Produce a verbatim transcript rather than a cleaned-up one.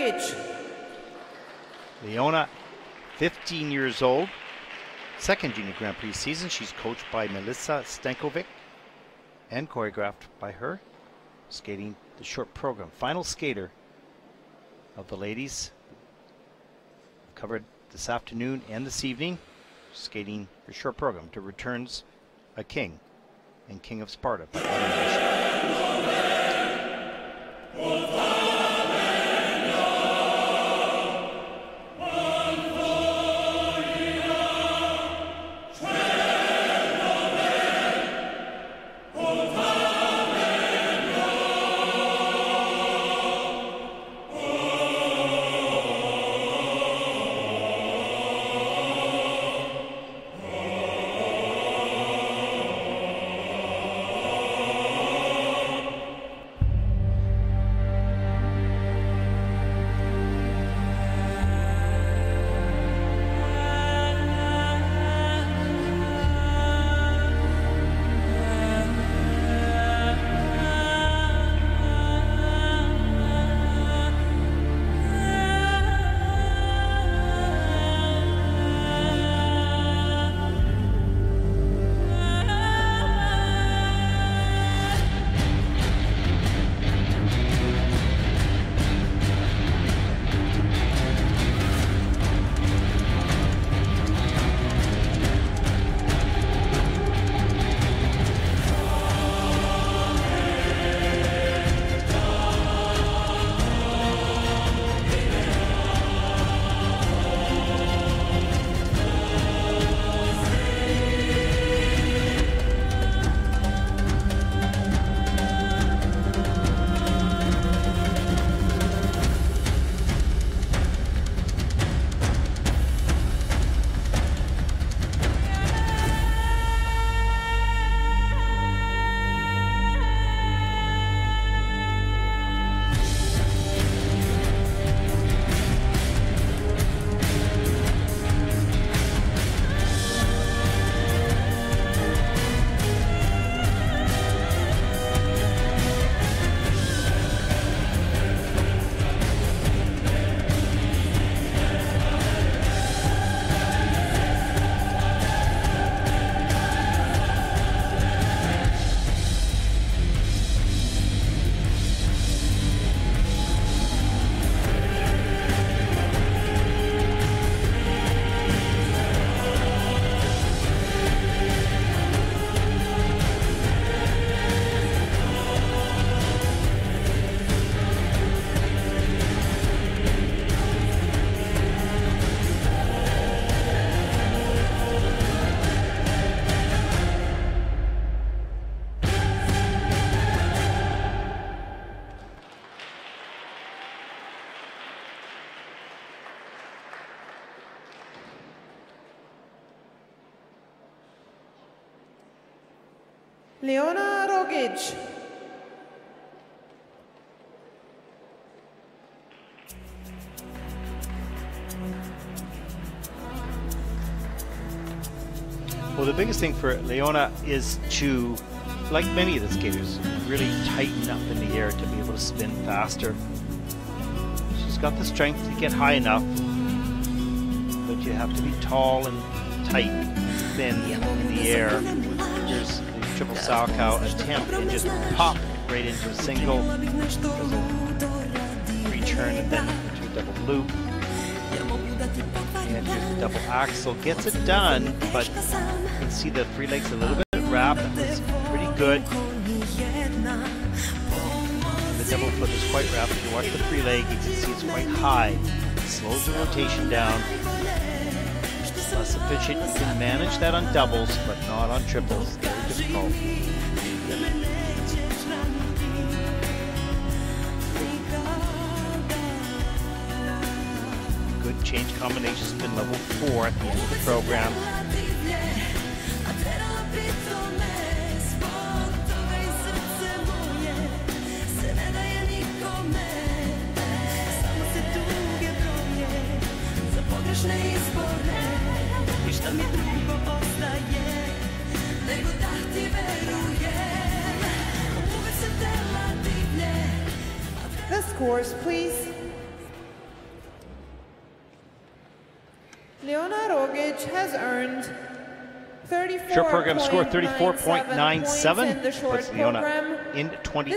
Rogic. Leona, fifteen years old, second Junior Grand Prix season. She's coached by Melissa Stankovic and choreographed by her, skating the short program. Final skater of the ladies, covered this afternoon and this evening, skating her short program to Returns a King and King of Sparta. Leona Rogic. Well, the biggest thing for Leona is to, like many of the skaters, really tighten up in the air to be able to spin faster. She's got the strength to get high enough, but you have to be tall and tight and thin in the air. Here's the triple Salchow attempt and just pop right into a single. There's a return and then into a double loop. And here's the double axel. Gets it done, but you can see the free legs a little bit wrapped. It's pretty good. The double foot is quite wrapped. If you watch the free leg, you can see it's quite high. It slows the rotation down. Less efficient. You can manage that on doubles, but not on triples. Very difficult. Good change combinations in level four at the end of the program. The scores, please. Leona Rogic has earned thirty-four Short program score thirty-four point nine seven. points in the short Puts Leona program. in twenty.